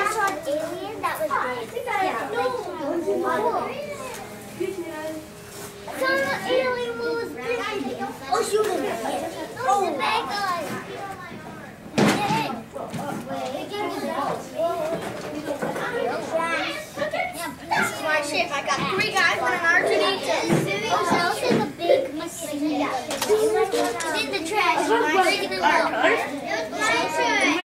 saw an alien that was big. Yeah, like cool. I saw an alien that was big. Oh, shoot him. Oh, the bad guy. This is my ship. I got 3 guys.